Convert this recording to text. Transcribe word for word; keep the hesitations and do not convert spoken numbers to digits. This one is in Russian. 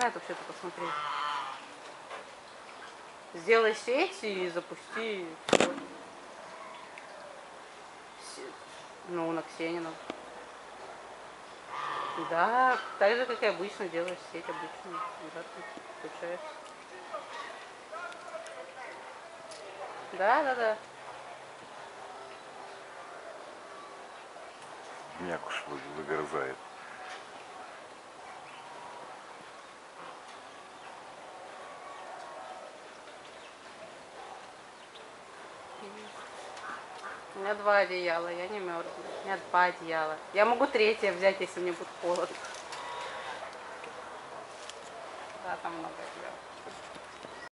На это все это посмотри. Сделай сеть и запусти. Всё. Ну, на Ксенину. Да, так же, как и обычно, делаешь сеть обычную. Да, включаешь. Да, да, да. Мякуш выгрызает. У меня два одеяла, я не мерзну. У меня два одеяла. Я могу третье взять, если мне будет холодно. Да, там много одеял.